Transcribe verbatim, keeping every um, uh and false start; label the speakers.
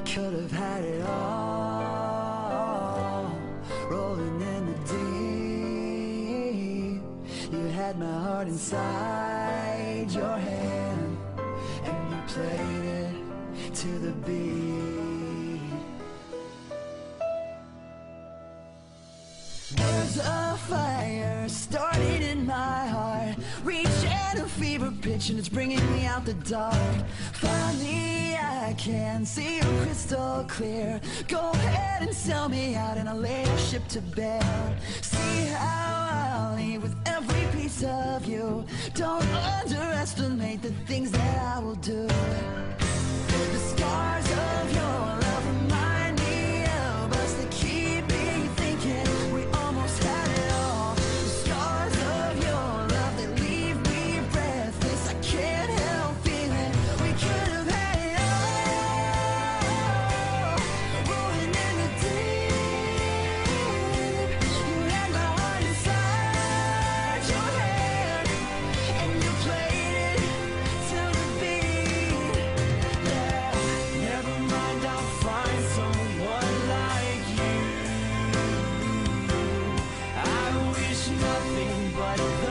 Speaker 1: could have had it all, rolling in the deep. You had my heart inside your hand, and you played it to the beat. There's a fire started in my heart, reaching a fever pitch, and it's bringing me out the dark. Finally I can see you crystal clear. Go ahead and sell me out, and I'll lay your ship to bear. See how I'll leave with every piece of you. Don't underestimate the things that I will do.